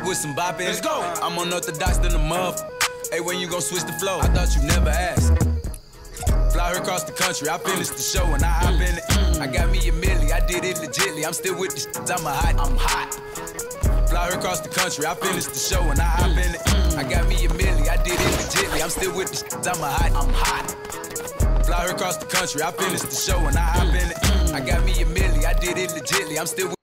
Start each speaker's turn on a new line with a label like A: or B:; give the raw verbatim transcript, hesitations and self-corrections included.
A: with some bop in it. Let's go. I'm unorthodox than a muff. Hey, when you gon' switch the flow? I thought you never asked. Fly her across the country, I finished the show and I hop in it. I got me a milli, I did it legitly. I'm still with the shit, I'm a hot, I'm hot. Fly her across the country, I finished the show and I hop in it. I got me a milli, I did it legitly. I'm still with the shit, I'm a hot, I'm hot. Fly her across the country, I finished the show and I hop in it. I got me a milli, I did it legitly. I'm still with